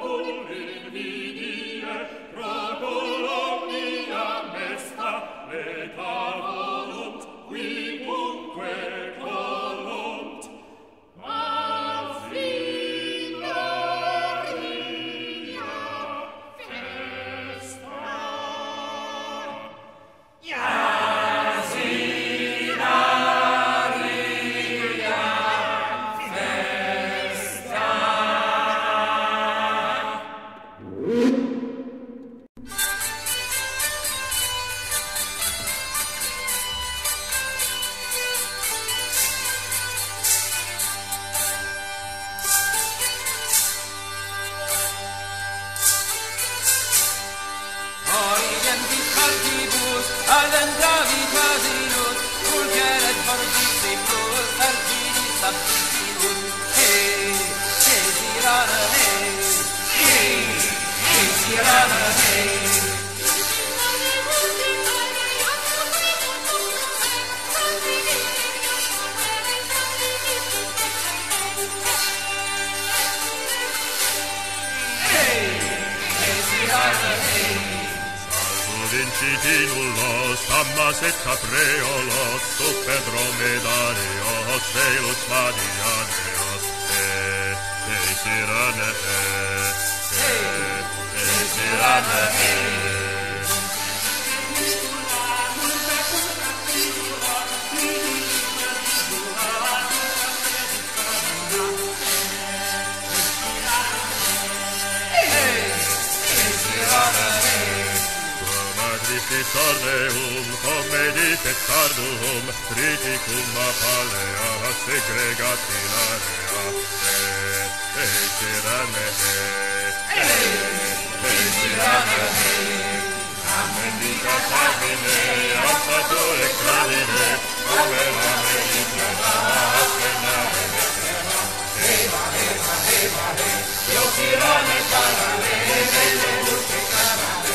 Vincitinulos, ammas et capreolos, super dromedarios, velus madianeos, sirane, sirane, Matrixis ordeum, comedit et cardum, triticum apalea, segregatilarea, sirane, Amendica carmine, appature cradine, come la medicina, ascenare metera, eva, io tirane parale, delle luce canale,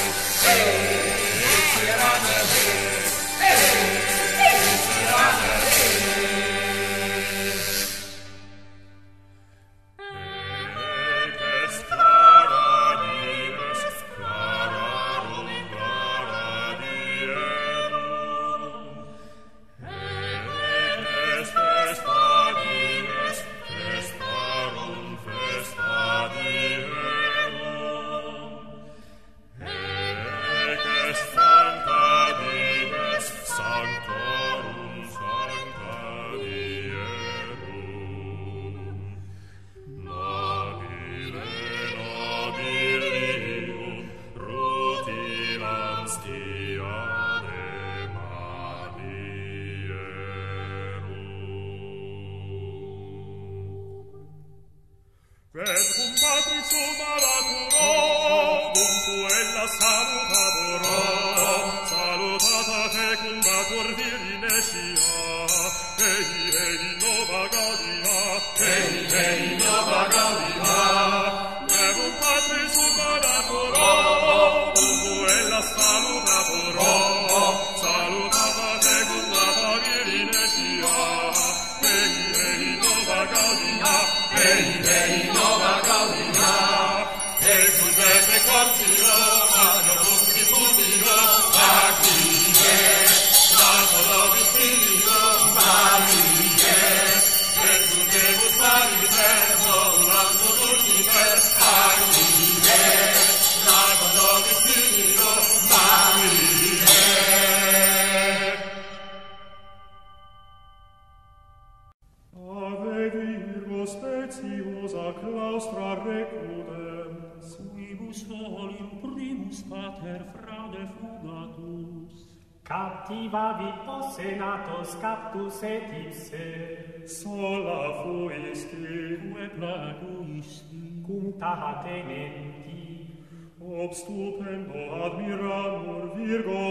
Captivavi posse natos captus et ipse, sola fuisti, que plaguisti, cum taha tenenti, ob stupendo admiramur Virgo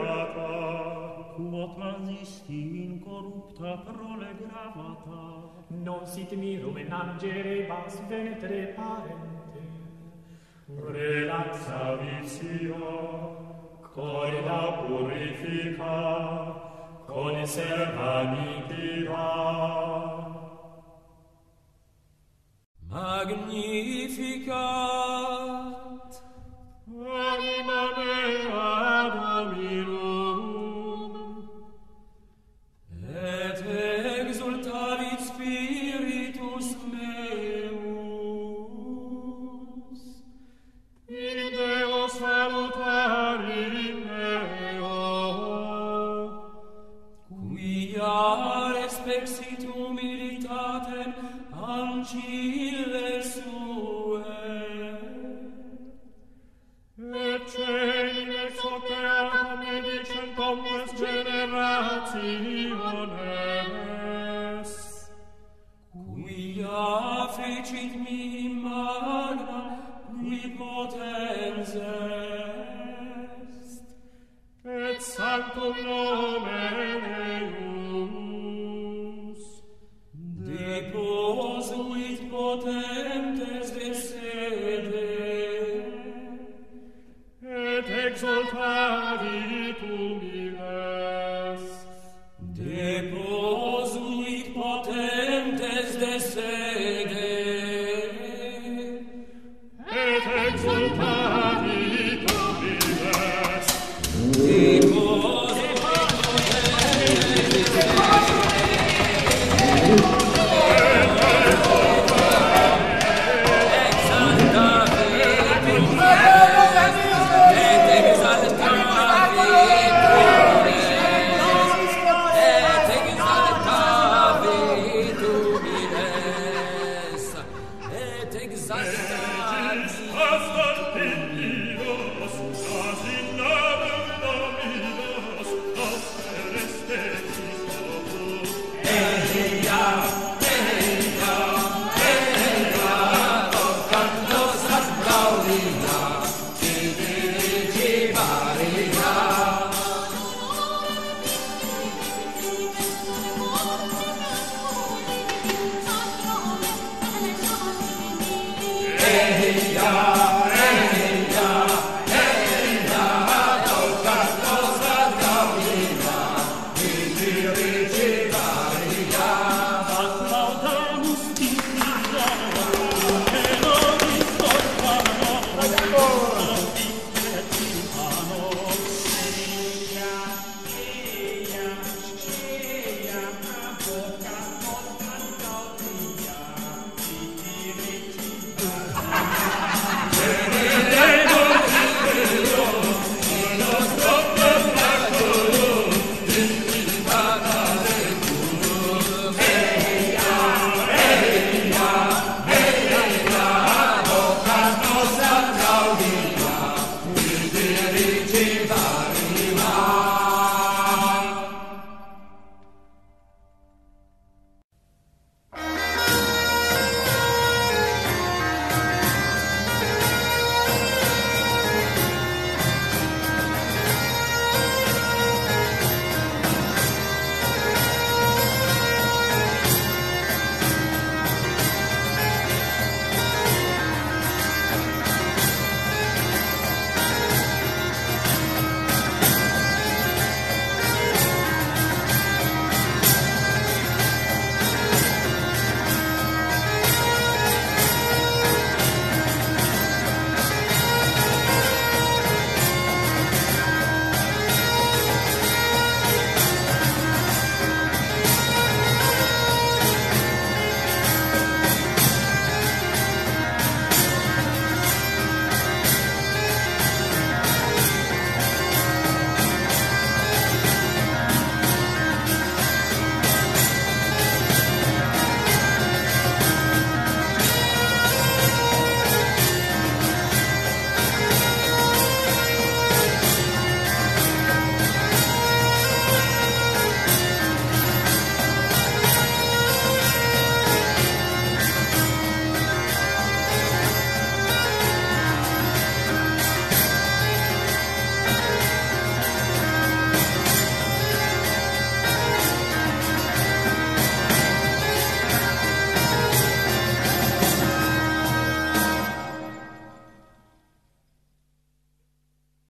beata, quo transisti incorrupta prole gravata, non sit mirum in angerebas venetre parente, relaxa vitia, corda purifica, conserva nitida. Magnificat In Deo salutari meo, quia respexit humilitatem ancille sue, et celim ex opeatum medicent omnes generationes, quia fecit mihi magna qui potens est, et sanctum nomen eius, deposuit potentes de sede, et exaltavit humiles, deposuit potentes de sede, et exaltavit humiles, deposuit potentes de Gloria